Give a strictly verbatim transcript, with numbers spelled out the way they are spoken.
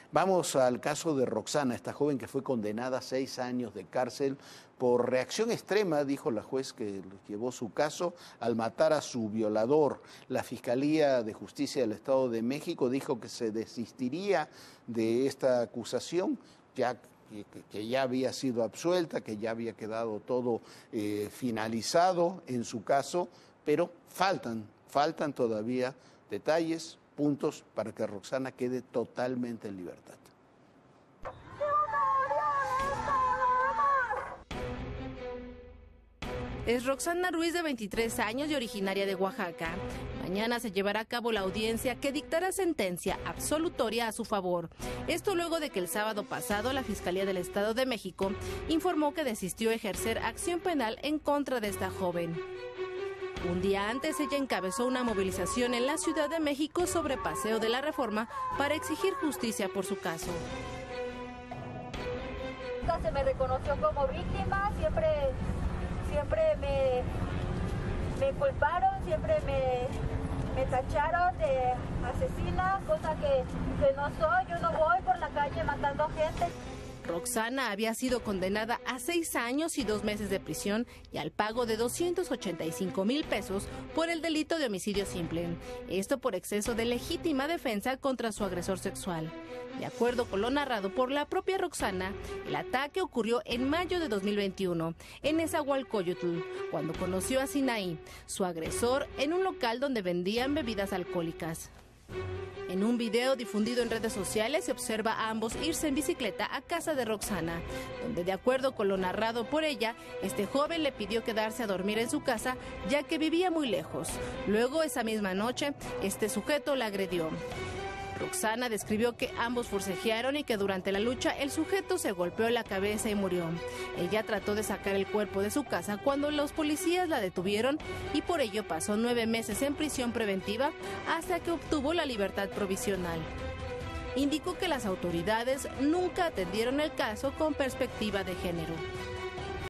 Vamos al caso de Roxana, esta joven que fue condenada a seis años de cárcel por reacción extrema, dijo la juez que llevó su caso, al matar a su violador. La Fiscalía de Justicia del Estado de México dijo que se desistiría de esta acusación, ya que, que ya había sido absuelta, que ya había quedado todo eh, finalizado en su caso, pero faltan, faltan todavía detalles, puntos para que Roxana quede totalmente en libertad. Es Roxana Ruiz, de veintitrés años y originaria de Oaxaca. Mañana se llevará a cabo la audiencia que dictará sentencia absolutoria a su favor. Esto luego de que el sábado pasado la Fiscalía del Estado de México informó que desistió ejercer acción penal en contra de esta joven. Un día antes, ella encabezó una movilización en la Ciudad de México sobre Paseo de la Reforma para exigir justicia por su caso. Se me reconoció como víctima, siempre, siempre me, me culparon, siempre me, me tacharon de asesina, cosa que, que no soy. Yo no voy por la calle matando gente. Roxana había sido condenada a seis años y dos meses de prisión y al pago de doscientos ochenta y cinco mil pesos por el delito de homicidio simple. Esto por exceso de legítima defensa contra su agresor sexual. De acuerdo con lo narrado por la propia Roxana, el ataque ocurrió en mayo de dos mil veintiuno en Nezahualcóyotl, cuando conoció a Sinaí, su agresor, en un local donde vendían bebidas alcohólicas. En un video difundido en redes sociales se observa a ambos irse en bicicleta a casa de Roxana, donde, de acuerdo con lo narrado por ella, este joven le pidió quedarse a dormir en su casa ya que vivía muy lejos. Luego, esa misma noche, este sujeto la agredió. Roxana describió que ambos forcejearon y que durante la lucha el sujeto se golpeó la cabeza y murió. Ella trató de sacar el cuerpo de su casa cuando los policías la detuvieron y por ello pasó nueve meses en prisión preventiva hasta que obtuvo la libertad provisional. Indicó que las autoridades nunca atendieron el caso con perspectiva de género.